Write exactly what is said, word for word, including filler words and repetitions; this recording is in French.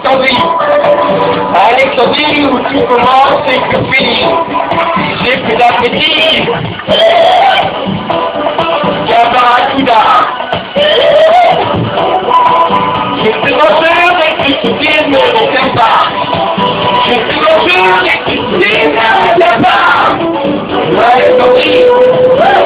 Alexandrie. À Alexandrie où tout commence et tout finit. J'ai plus d'appétit. Y'a Barracuda. Je suis dangereux et que tu dis ne retiens pas. Je suis dangereux et que tu dis ne retiens pas. Alexandrie.